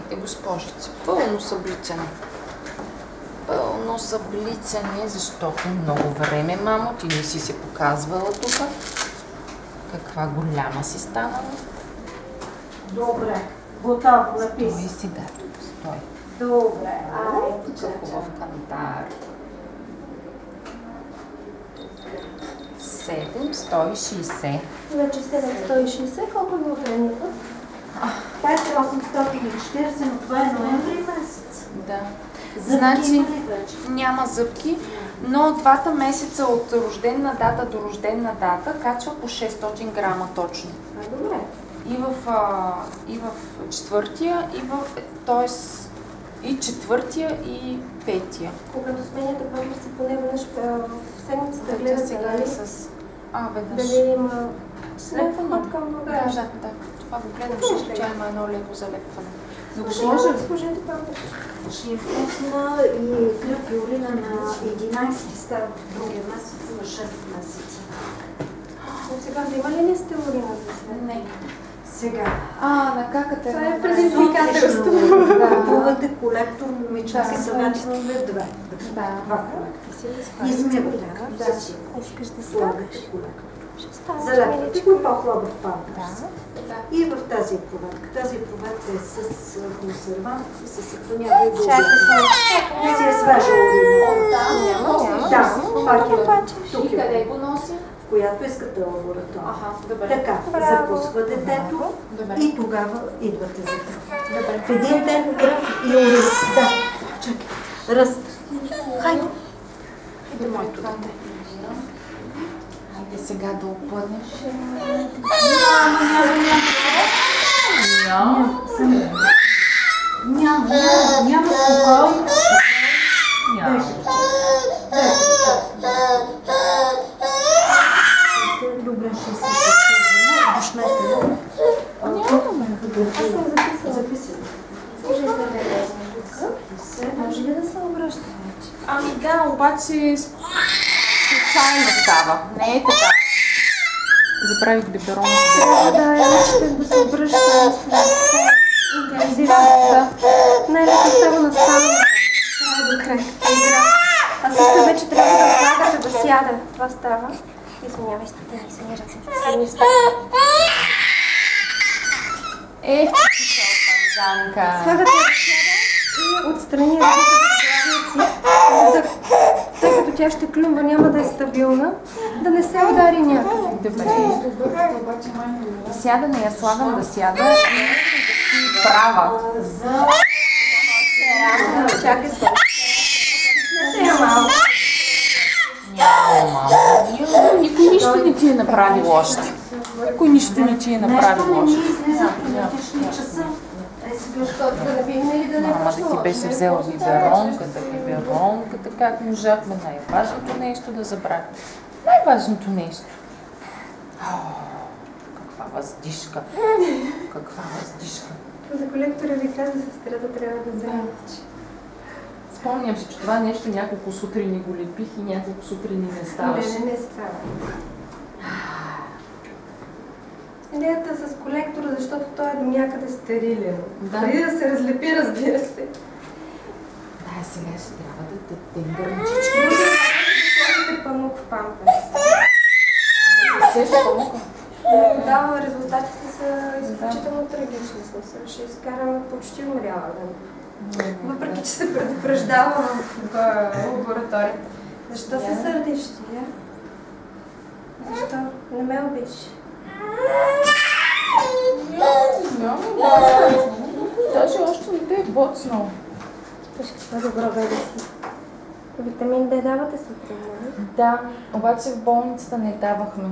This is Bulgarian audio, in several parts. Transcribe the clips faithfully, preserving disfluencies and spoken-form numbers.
Здравейте, госпожица. Пълно съблицане. Пълно съблицане, защото много време, мамо, ти не си се показвала тук. Каква голяма си станала. Добре, готово, написи. Стой сега тук, стой. Добре, айде, Тук хубав кантар. седем сто и шейсет. Вече седем сто и шейсет, колко ви охраниха? пет хиляди осемстотин и четиридесет, но това е ноември месец. Да. Зъбки Значи има ли вече? няма зъбки, но двата месеца от рождена дата до рождена дата качва по шестстотин грама точно. А, добре. И в, а, и в четвъртия, и в, т.е. и четвъртия, и петия. Когато сменяте памперси, поне веднъж в седмицата да гледате, сега нали? е с... А, веднъж. Дали има Слепване. лепват към Да, багажа. да, да. Това го гледам, защото тя има едно леко залепване. Но Служете, служете памперси. ще е вкусна и кръв и урина на единайсети става в другия месец на шест месеца. От сега взима ли не сте урина за сега? Не. Сега. А, на каката Това е една- предизвикателство. Да. Купувате колектор, момичета си съветваме две. Да. Два колектора. Измивате. Да. Искаш да Слагате колектор. Ще става. Залепвате го по-хлабав памперс. Да. И в тази проверка. Тази проверка е с консервант и се съхранява и го Чакай взема. се. Не си е свежа урина. Няма, няма. Да, пак е тук И е, къде го носи? в която искате лаборатория. Аха, добре. Така, Браво. запусва детето Добре. и тогава идвате за кръв. Добре. В един ден кръв и урина. Да, чакай. Ръст. Хайде. Хайде, моето дете. Хайде сега да опънеш. Няма. Само. Няма, няма, няма спокойно. Няма. Добре, ще се покажем. Душнете. Нямаме. Аз съм записала. Записали. Служете да може ли да се обръща вече? Ами да, обаче случайно става. Не е така. Забравих биберон. Да, иначе да се обръща. Интензивно. Най-лесно става на ставането. Трябва до край. А също вече трябва да слагате да сяда. Това става. Извинявай, студени са ми ръцете. Сами става. Ех, ти си алпанзанка. Слагате да сяда и отстрани ръцете от главници, тъй като тя ще клюмва, няма да е стабилна, да не се удари някъде. Добре. Сяда, не я слагам да сяда и да си права. Чакай се. Няма. Никой нищо не ти е направил още. Никой нищо не ти е направил Нещо не ни още. излиза по летишния часа. Е, сега Да напием или да не Мама да ти беше взела биберонката, биберонката, как можахме най-важното нещо да забравим. Най-важното нещо. О, каква въздишка. Каква въздишка. За колектора ви каза, сестрата трябва да вземе. Спомням си, че това нещо няколко сутрини го лепих и няколко сутрини не ставаше. Не, не, не става. Идеята с колектора, защото той е до някъде стерилен. Да. Преди да се разлепи, разбира се. Да, сега ще трябва да дадем гърничички. Сложите памук в памперс. Сеща памука. Да, резултатите са изключително трагични. Смисъл, ще изкараме почти умряла. Въпреки, че се предупреждава в лабораторията. Защо се сърдиш ти, а? Защо? Не ме обичаш. Даже още не те е боцнал. Виж какво добро бебе си. Витамин Д давате сутрин, нали? Да, обаче в болницата не давахме.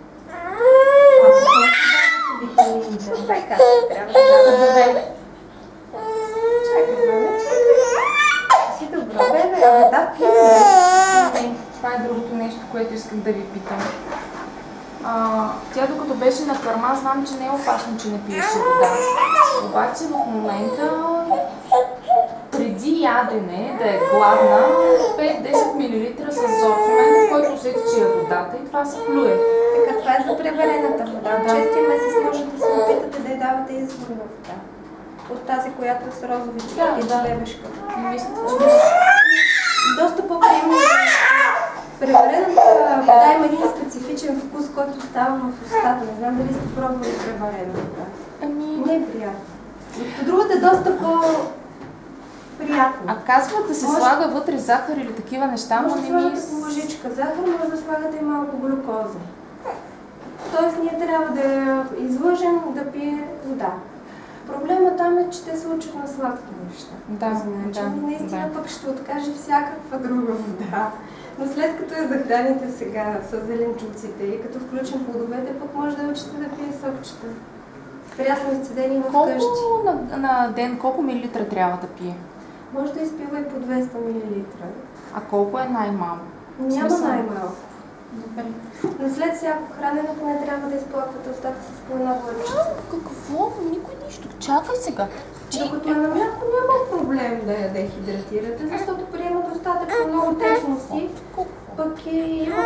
Витамин Д. Това е как трябва да давате. Чакай, бебе, чакай. Си добро бебе, а да, Не, това е другото нещо, което искам да ви питам. А, тя докато беше на кърма, знам, че не е опасно, че не пиеше вода. Обаче в момента, преди ядене, да е гладна, пет-десет милилитра с зор. В момента, в който усети, че е водата и това се плюе. Така, това е за преварената вода. В шестия месец може да се опитате да й давате изворна вода. от тази, която е с розови Да, чепки, да. бебешка. Мисля, че Доста по-приемно. Преварената вода има един специфичен вкус, който става в устата. Не знам дали сте пробвали преварена вода. Ами... Не е приятно. Докато другата е доста по-приятна. А казват да се Може- слага вътре захар или такива неща, но Може да не ми... слагате по лъжичка захар, може да слагате и малко глюкоза. Тоест ние трябва да я излъжем да пие вода. Проблема там е, че те се учат на сладки неща. Да, По този начин. да, И наистина да. пък ще откаже всякаква друга вода. Но след като я захраните сега с зеленчуците и като включим плодовете, пък може да учите да пие сокчета. Прясно изцедени в Колко къщи. на, на ден, колко милилитра трябва да пие? Може да изпива и по двеста милилитра. А колко е най-малко? Няма Смисъл? най-малко. Добре. Но след всяко хранене поне трябва да изплаквате устата с по една глъчица. Какво? Никой нищо. Чакай сега. Докато е на мляко няма проблем да я дехидратирате, защото приема достатъчно много течности, пък и има